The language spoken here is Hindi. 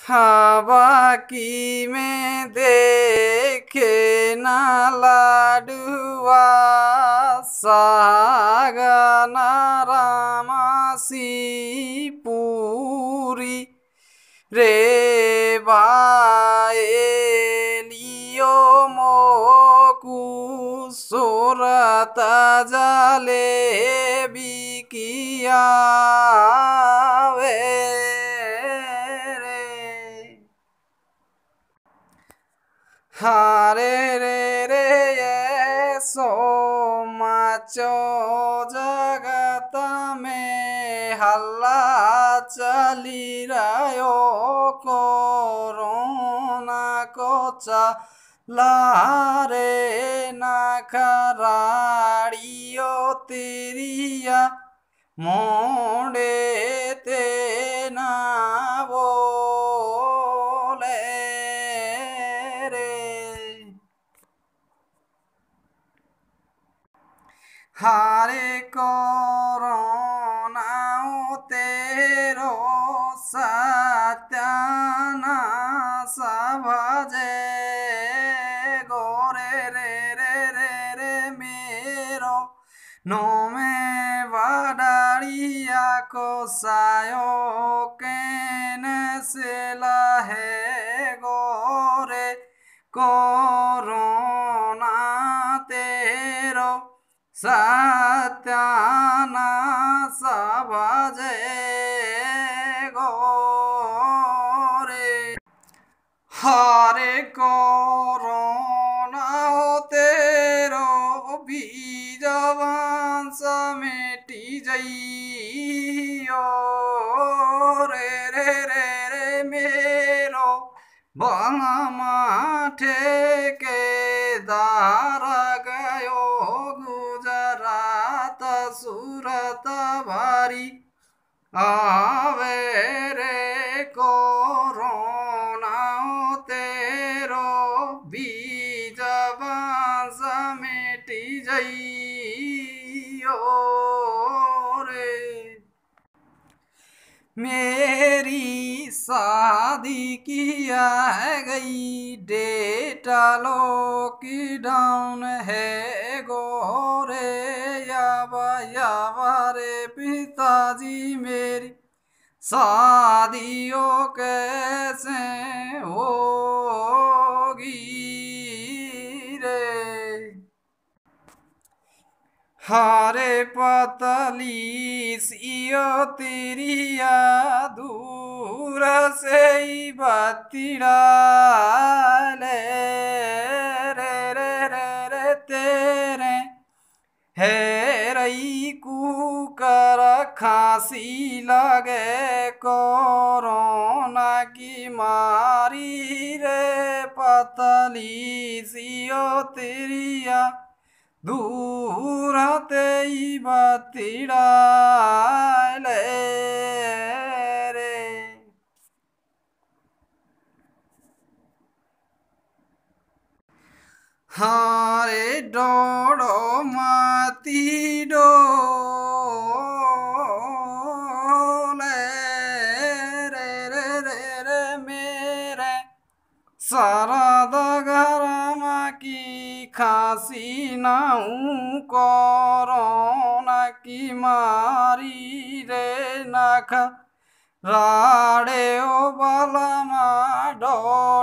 हवा की में देखे ना लाडुआ सागना रामासी पूरी रे बाएलियो मोकु सोरता जाले बिकिया हारे रे रे ये सो माचो जगत में हल्ला चली रहो कोरोना को लारे ना खराड़ियो तिरिया मोड़े ते ना बोले हारे कोरोना तेरो सत्यानाश भजे गोरे रे रे रे रे मेरो नो में वडारिया को सायो केने से लहे गोरे कोरोना तेरो सत्यानाश भजे गोरे हरे कोरोना तेरो बीज वंश मिटी जइयो रे रे रे रे मेरो बंगमा ठेके दारा गयो गुजरात सूरत भारी आवे रे कोरोना तेरो बीज वंश मिटी जइयो रे मेरी शादी किया गई डेटा लॉकडाउन है गोरे यावा रे पिताजी मेरी शादियों कैसे होगी रे हारे पतली सियो तिरिया दूर से ही बतिड़ा ले रे रे रे रे तेरे है रई कुकर खांसी लगे कोरोना की मारी रे पतली सियो तिरिया दूर ते बतिड़ा ले रे हारे डोड़ो माती डोले रे रे रे रे मेरे शरद गरमा की खांसी नाऊ कोरोना की मारी रे नख राड़े ओ बलमा डो